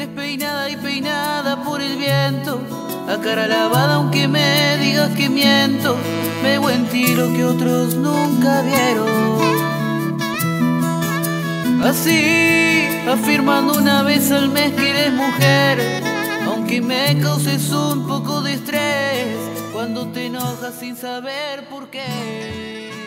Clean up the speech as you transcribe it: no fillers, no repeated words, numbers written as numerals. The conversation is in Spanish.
despeinada y peinada por el viento, a cara lavada aunque me digas que miento, veo en ti lo que otros nunca vieron. Así, afirmando una vez al mes que eres mujer, aunque me causes un poco de estrés cuando te enojas sin saber por qué.